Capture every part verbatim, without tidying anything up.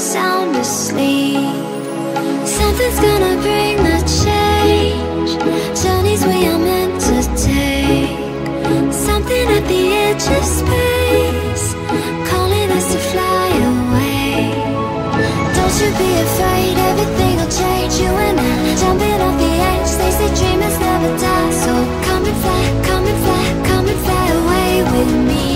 sound asleep. Something's gonna bring the change. Journeys we are meant to take. Something at the edge of space, calling us to fly away. Don't you be afraid, everything will change. You and I, jumping off the edge. They say dreamers never die. So come and fly, come and fly, come and fly away with me.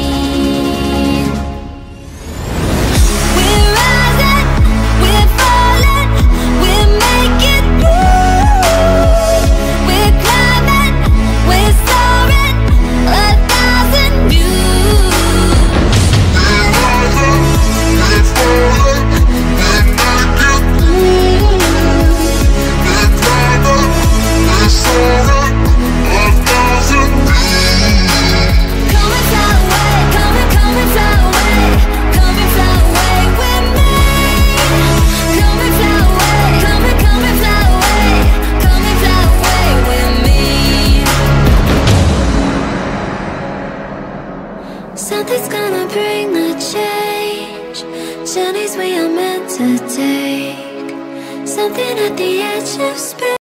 We're rising, we're falling, we're making moves. We're climbing, we're soaring, a thousand views. We're rising, we're falling, we're making moves. We're climbing, we're soaring, a thousand views. Come and fly away, come and come and fly away, come and fly away with me. Come and fly away, come and come and fly away, come and fly away with me. Something's gonna bring the change. Journeys we are meant to take. Something at the edge of space.